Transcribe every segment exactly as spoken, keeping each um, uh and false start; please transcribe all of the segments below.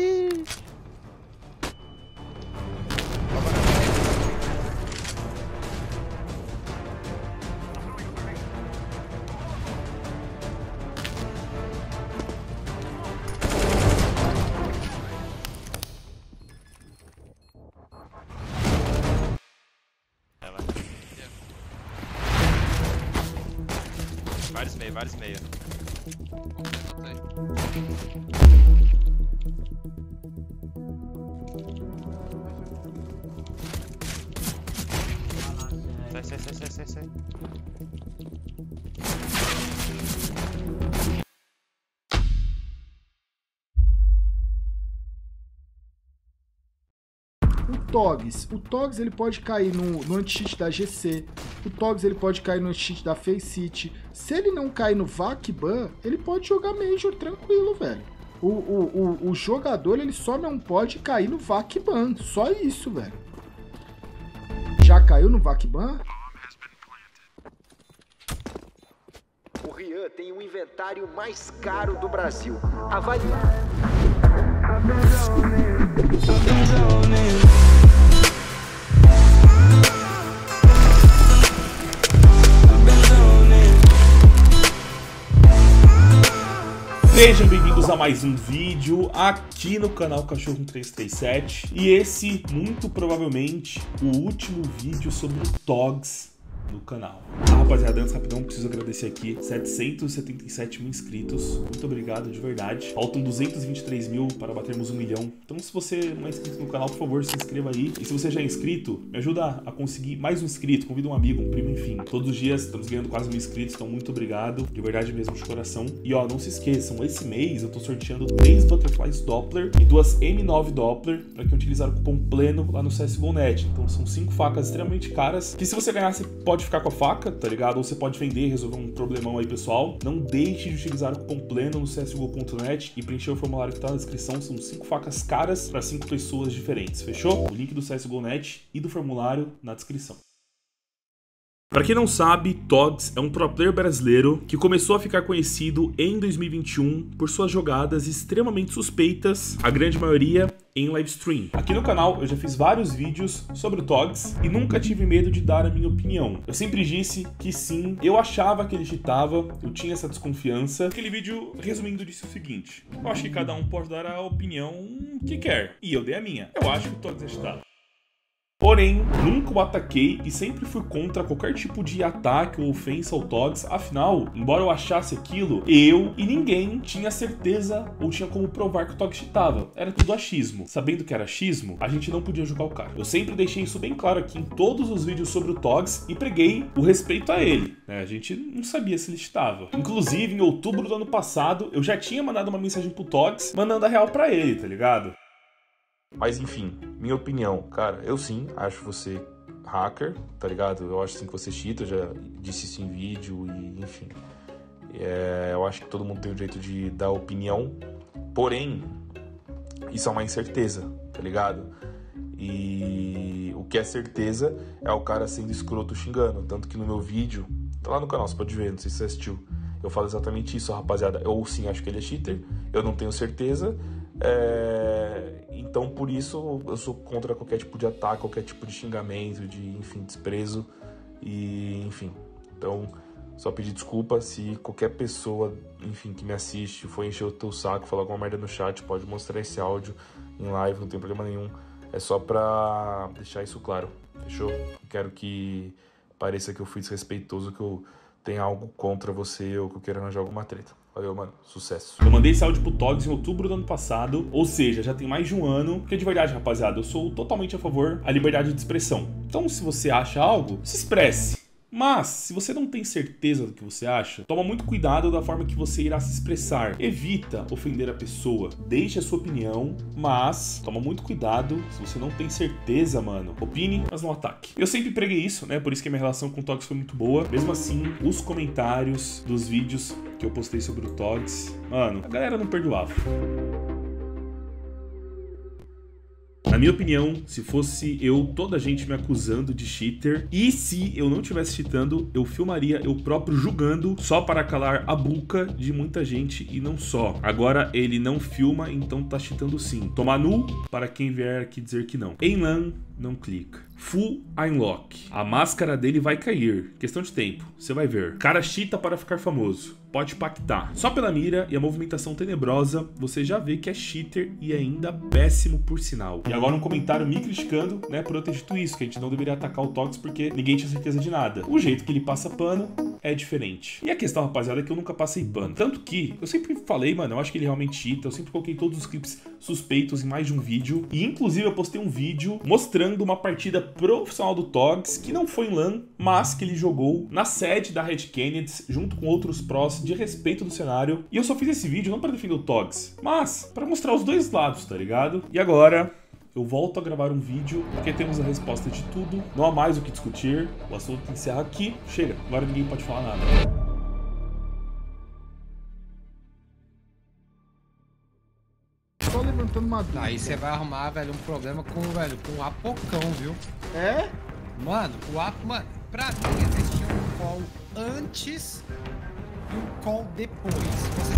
Vários meio, vários meio. Sai, sai, sai, sai, sai, sai. O Togs, o Togs ele pode cair no, no anti-cheat da G C, o Togs ele pode cair no anti-cheat da Faceit. Se ele não cair no V A C Ban, ele pode jogar Major tranquilo, velho. O, o, o, o jogador ele só não pode cair no V A C Ban, só isso, velho. Já caiu no V A C Ban? O Rian tem o inventário mais caro do Brasil. Avalie. Sejam bem-vindos a mais um vídeo aqui no canal Cachorro três três sete. E esse, muito provavelmente, o último vídeo sobre o Togs no canal. Ah, rapaziada, antes rapidão, preciso agradecer aqui setecentos e setenta e sete mil inscritos. Muito obrigado, de verdade. Faltam duzentos e vinte e três mil para batermos um milhão. Então, se você não é inscrito no canal, por favor, se inscreva aí. E se você já é inscrito, me ajuda a conseguir mais um inscrito. Convida um amigo, um primo, enfim. Todos os dias estamos ganhando quase mil inscritos, então muito obrigado. De verdade mesmo, de coração. E ó, não se esqueçam, esse mês eu tô sorteando três Butterflies Doppler e duas M nove Doppler para quem utilizar o cupom pleno lá no C S G O ponto net. Então são cinco facas extremamente caras, que se você ganhar, você pode ficar com a faca, tá ligado? Ou você pode vender e resolver um problemão aí, pessoal. Não deixe de utilizar o cupom pleno no C S G O ponto net e preencher o formulário que tá na descrição. São cinco facas caras para cinco pessoas diferentes, fechou? O link do C S G O ponto net e do formulário na descrição. Para quem não sabe, Togs é um pro player brasileiro que começou a ficar conhecido em dois mil e vinte e um por suas jogadas extremamente suspeitas, a grande maioria em live stream. Aqui no canal eu já fiz vários vídeos sobre o Togs e nunca tive medo de dar a minha opinião. Eu sempre disse que sim, eu achava que ele cheatava, eu tinha essa desconfiança. Aquele vídeo, resumindo, disse o seguinte: eu acho que cada um pode dar a opinião que quer, e eu dei a minha. Eu acho que o Togs é cheatado. Porém, nunca o ataquei e sempre fui contra qualquer tipo de ataque ou ofensa ao Togs. Afinal, embora eu achasse aquilo, eu e ninguém tinha certeza ou tinha como provar que o Togs cheatava. Era tudo achismo. Sabendo que era achismo, a gente não podia julgar o cara. Eu sempre deixei isso bem claro aqui em todos os vídeos sobre o Togs e preguei o respeito a ele, né? A gente não sabia se ele cheatava. Inclusive, em outubro do ano passado, eu já tinha mandado uma mensagem pro Togs mandando a real pra ele, tá ligado? Mas enfim, minha opinião, cara, eu sim acho você hacker, tá ligado? Eu acho sim que você cheata, eu já disse isso em vídeo e enfim. É, eu acho que todo mundo tem o direito de dar opinião, porém, isso é uma incerteza, tá ligado? E o que é certeza é o cara sendo escroto xingando, tanto que no meu vídeo, tá lá no canal, você pode ver, não sei se você assistiu, eu falo exatamente isso, rapaziada. Eu sim acho que ele é cheater, eu não tenho certeza. É... Então, por isso, eu sou contra qualquer tipo de ataque, qualquer tipo de xingamento, de, enfim, desprezo e, enfim. Então, só pedir desculpa se qualquer pessoa, enfim, que me assiste for encher o teu saco, falar alguma merda no chat, pode mostrar esse áudio em live, não tem problema nenhum. É só pra deixar isso claro, fechou? Quero que pareça que eu fui desrespeitoso, que eu tenha algo contra você ou que eu queira arranjar alguma treta. Valeu, mano. Sucesso. Eu mandei esse áudio pro Togs em outubro do ano passado, ou seja, já tem mais de um ano, porque de verdade, rapaziada, eu sou totalmente a favor da liberdade de expressão. Então, se você acha algo, se expresse. Mas, se você não tem certeza do que você acha, toma muito cuidado da forma que você irá se expressar. Evita ofender a pessoa, deixe a sua opinião, mas toma muito cuidado se você não tem certeza, mano. Opine, mas não ataque. Eu sempre preguei isso, né? Por isso que a minha relação com o Togs foi muito boa. Mesmo assim, os comentários dos vídeos que eu postei sobre o Togs, mano, a galera não perdoava. Na minha opinião, se fosse eu, toda a gente me acusando de cheater, e se eu não tivesse cheatando, eu filmaria eu próprio julgando só para calar a boca de muita gente e não só. Agora ele não filma, então tá cheatando sim. Tomar nu para quem vier aqui dizer que não. Em LAN, não clica. Full Unlock. A máscara dele vai cair. Questão de tempo. Você vai ver. Cara cheata para ficar famoso. Pode pactar. Só pela mira e a movimentação tenebrosa, você já vê que é cheater e ainda péssimo por sinal. E agora um comentário me criticando, né, por eu ter dito isso, que a gente não deveria atacar o Togs porque ninguém tinha certeza de nada. O jeito que ele passa pano é diferente. E a questão, rapaziada, é que eu nunca passei pano. Tanto que eu sempre falei, mano, eu acho que ele realmente cheata. Eu sempre coloquei todos os clipes suspeitos em mais de um vídeo. E inclusive eu postei um vídeo mostrando uma partida profissional do Togs, que não foi em LAN, mas que ele jogou na sede da Red Kennedy, junto com outros prós de respeito do cenário. E eu só fiz esse vídeo não para defender o Togs, mas para mostrar os dois lados, tá ligado? E agora eu volto a gravar um vídeo, porque temos a resposta de tudo. Não há mais o que discutir, o assunto encerra aqui. Chega, agora ninguém pode falar nada. Só levantando uma dúvida. Aí você vai arrumar, velho, um problema com, velho, com o Apocão, viu? É? Mano, o Apo, mano, pra mim existia um call antes e um call depois. Você...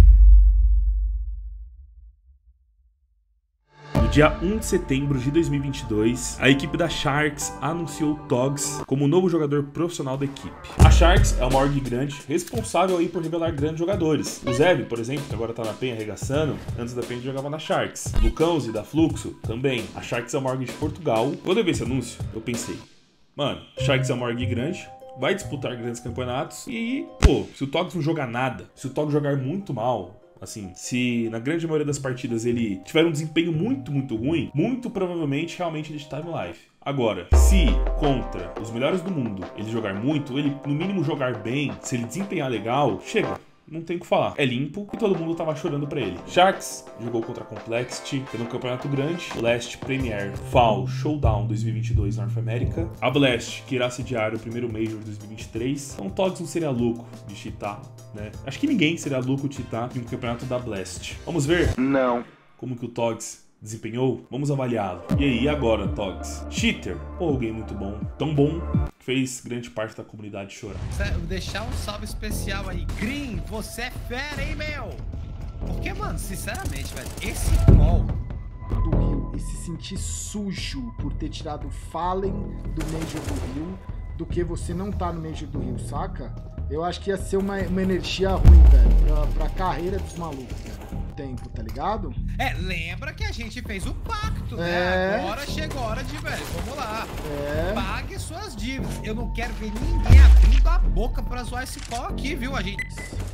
No dia um de setembro de dois mil e vinte e dois, a equipe da Sharks anunciou o Togs como o novo jogador profissional da equipe. A Sharks é uma org grande, responsável aí por revelar grandes jogadores. O Zeb, por exemplo, que agora tá na Penha arregaçando, antes da Penha jogava na Sharks. Lucãozi da Fluxo, também. A Sharks é uma org de Portugal. Quando eu vi esse anúncio, eu pensei, mano, Sharks é uma org grande, vai disputar grandes campeonatos e, pô, se o Togs não jogar nada, se o Togs jogar muito mal, assim, se na grande maioria das partidas ele tiver um desempenho muito, muito ruim, muito provavelmente realmente ele está no live. Agora, se contra os melhores do mundo ele jogar muito, ele no mínimo jogar bem, se ele desempenhar legal, chega. Não tem o que falar. É limpo e todo mundo tava chorando pra ele. Sharks jogou contra a Complexity, teve um campeonato grande. Last Premier Fall Showdown dois mil e vinte e dois North America. A Blast, que irá sediar o primeiro Major dois mil e vinte e três. Então, Togs não seria louco de cheatar, né? Acho que ninguém seria louco de cheatar em um campeonato da Blast. Vamos ver? Não. Como que o Togs desempenhou? Vamos avaliá-lo. E aí, e agora, Togs? Cheater ou alguém muito bom? Tão bom que fez grande parte da comunidade chorar. Vou deixar um salve especial aí. Green, você é fera, hein, meu? Porque, mano, sinceramente, velho, esse call do Rio e se sentir sujo por ter tirado o Fallen do Major do Rio do que você não tá no Major do Rio, saca? Eu acho que ia ser uma, uma energia ruim, velho, pra, pra carreira dos malucos, velho. Tempo, tá ligado? É, lembra que a gente fez o pacto, É. né? Agora chegou a hora de, velho, vamos lá. É. Pague suas dívidas. Eu não quero ver ninguém abrindo a boca pra zoar esse call aqui, viu, a gente?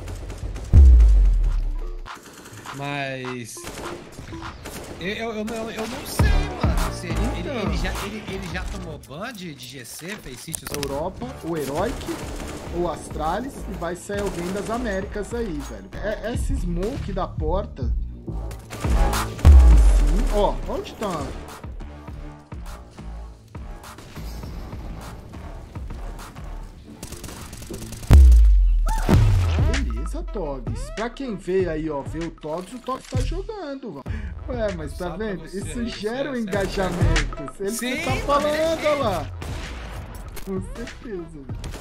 Mas... Eu, eu, eu, não, eu não sei, mano. Se ele, ele, ele, já, ele, ele já tomou ban de, de G C, fez sítios... Europa, o Heroic, ou Astralis, e vai sair alguém das Américas aí, velho. É, essa smoke da porta... Sim. Ó, onde tá? Beleza, Togs. Pra quem veio aí, ó, ver o Togs, o Togs tá jogando, mano. Ué, mas tá Só vendo? pra você Isso aí, gera um certo, engajamento. Ele Sim, que tá mano, falando, é- ó lá. Com certeza.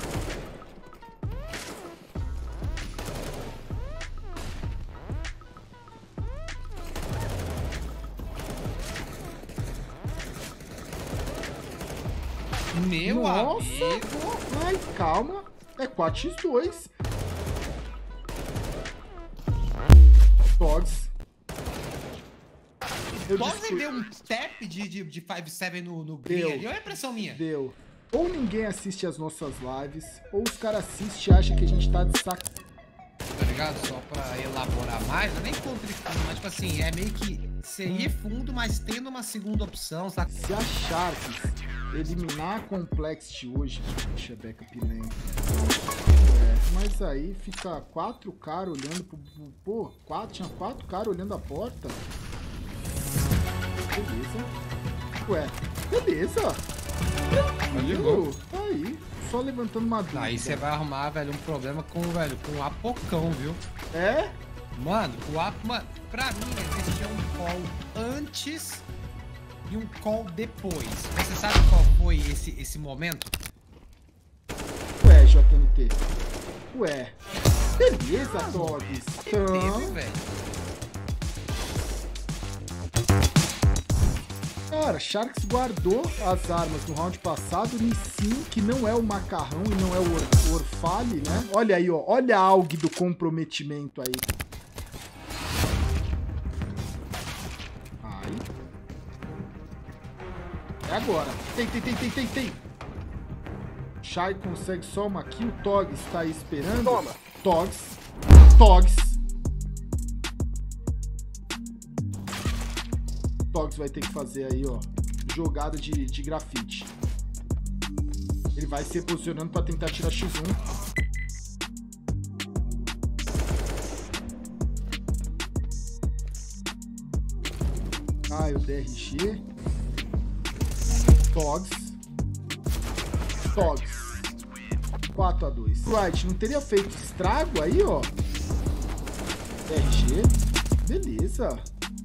Meu Nossa. amigo... Ai, calma. É quatro por dois. Togs. Eu Pode discu- vender um tap de, de, de cinco sete no, no Green Deu. ali? Olha a impressão minha. Deu. Ou ninguém assiste as nossas lives, ou os caras assistem e acham que a gente tá de saco. Tá ligado? Só pra elaborar mais, não é nem contra ele fundo, mas tipo assim, é meio que seria fundo, mas tendo uma segunda opção, sabe? Se a Sharks eliminar a Complexity hoje, puxa, backup lento. É, mas aí fica quatro caras olhando pro. Pô, quatro, tinha quatro caras olhando a porta. Beleza. Ué, beleza. Tranquilo. Tá aí. Só levantando uma dúvida. Aí você vai arrumar, velho, um problema com, velho, com o Apocão, viu? É? Mano, o Apo, mano, pra mim existia um call antes e um call depois. Você sabe qual foi esse, esse momento? Ué, J N T. Ué. Beleza, Dogs. Então... Teve, velho. Cara, Sharks guardou as armas no round passado. Nissin, que não é o Macarrão e não é o Or Orfale, né? Olha aí, ó. Olha a alg do comprometimento aí. Aí. É agora. Tem, tem, tem, tem, tem, tem. Shai consegue só uma kill. Togs tá aí esperando. Toma. Togs. Togs. Togs vai ter que fazer aí, ó, jogada de, de grafite. Ele vai se posicionando pra tentar tirar X um. Ah, o D R G. Togs. Togs. quatro a dois. Right, não teria feito estrago aí, ó. D R G. Beleza.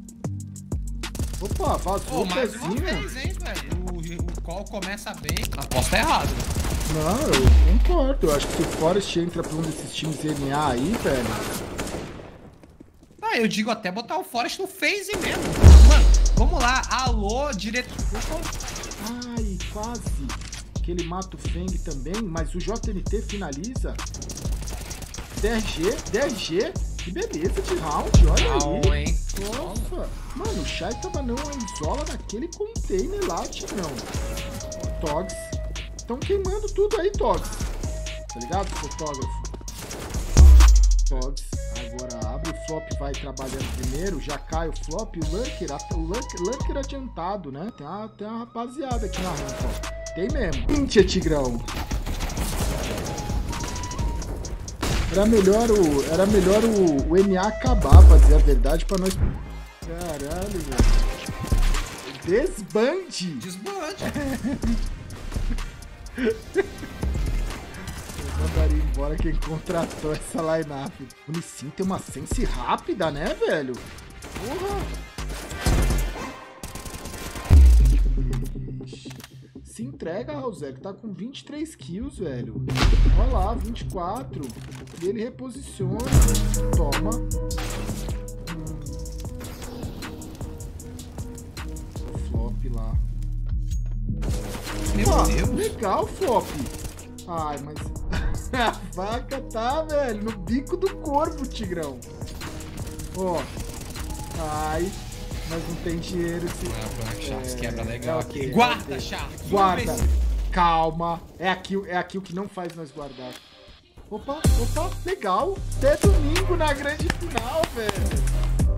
Opa, vazou Pô, o mais uma pezinho. vez, hein, velho? O, o call começa bem. Aposta errado. Não, eu concordo. Eu acho que se o Forest entra pra um desses times N A aí, velho. Ah, eu digo até botar o Forest no phase mesmo. Mano, vamos lá. Alô, diretor. Ai, quase. Que ele mata o Feng também, mas o J N T finaliza. D R G, D R G. Que beleza de round, olha Não, aí. hein? Nossa. Mano, o Shai tava não isola naquele container lá, Tigrão. Togs. Estão queimando tudo aí, Togs. Tá ligado, fotógrafo? Togs. Agora abre o flop, vai trabalhando primeiro. Já cai o flop. O Lurker, o Lurker, Lurker adiantado, né? Tem uma, tem uma rapaziada aqui na rampa, ó. Tem mesmo. Pintia, Tigrão. Era melhor o, era melhor o, o N A acabar, pra dizer a verdade, pra nós... Caralho, velho. Desbande! Desbande. Eu mandaria embora quem contratou essa line-up. O Nissin tem uma sense rápida, né, velho? Porra! Se entrega, Raulzek. Tá com vinte e três kills, velho. Olha lá, vinte e quatro. E ele reposiciona. Toma. Hum. O flop lá. Meu Pô, Deus. legal, flop. Ai, mas... a faca tá, velho, no bico do corvo, Tigrão. Ó. Ai... Mas não tem dinheiro. Se... Ah, Sharks é, quebra legal é aqui. okay, Guarda, é Sharks. Guarda. Calma. É aquilo, é aquilo que não faz nós guardar. Opa, opa, legal. Até domingo na grande final, velho.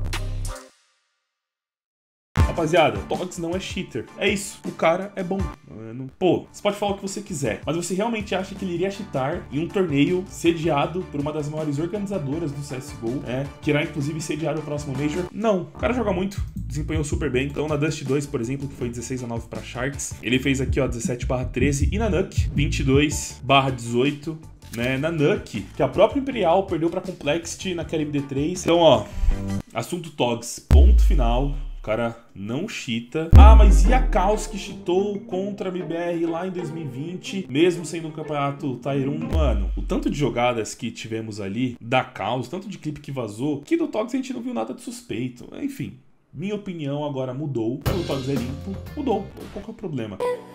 Rapaziada, Togs não é cheater. É isso, o cara é bom. Pô, você pode falar o que você quiser, mas você realmente acha que ele iria cheatar em um torneio sediado por uma das maiores organizadoras do C S G O, né? Que irá inclusive sediar o próximo Major? Não, o cara joga muito, desempenhou super bem. Então na Dust dois, por exemplo, que foi dezesseis a nove para Sharks, ele fez aqui ó dezessete barra treze, e na Nuke vinte e dois barra dezoito. Né, na Nuke, que a própria Imperial perdeu pra Complexity na Caribe D três. Então, ó, assunto Togs, ponto final. O cara não cheata. Ah, mas e a Caos que cheatou contra a M B R lá em dois mil e vinte, mesmo sendo um campeonato Tier um? Mano, o tanto de jogadas que tivemos ali da Caos, tanto de clipe que vazou, que do Togs a gente não viu nada de suspeito. Enfim, minha opinião agora mudou. O Togs é limpo, mudou. Qual que é o problema?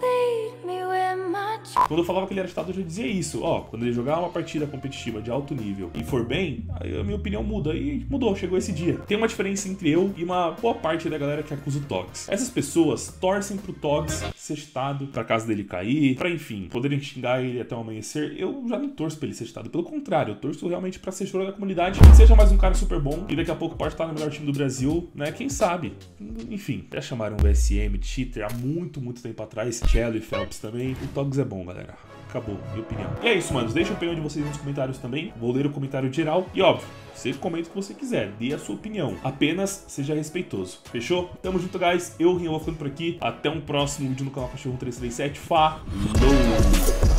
Quando eu falava que ele era cheatado, eu já dizia isso. Ó, quando ele jogar uma partida competitiva de alto nível e for bem, aí a minha opinião muda. E mudou, chegou esse dia. Tem uma diferença entre eu e uma boa parte da galera que acusa o Togs. Essas pessoas torcem pro Togs ser cheatado, pra casa dele cair, pra, enfim, poderem xingar ele até o amanhecer. Eu já não torço pra ele ser cheatado. Pelo contrário, eu torço realmente pra ser choro da comunidade, que seja mais um cara super bom e daqui a pouco pode estar no melhor time do Brasil, né? Quem sabe? Enfim, já chamaram o S M de cheater há muito, muito tempo atrás. Cello e Phelps também. O Togs é bom, galera. Acabou, minha opinião. E é isso, manos. Deixa a opinião de vocês nos comentários também. Vou ler o comentário geral. E óbvio, você comenta o que você quiser. Dê a sua opinião. Apenas seja respeitoso. Fechou? Tamo junto, guys. Eu, Rinho, vou ficando por aqui. Até um próximo vídeo no canal Cachorro três três sete. Falou!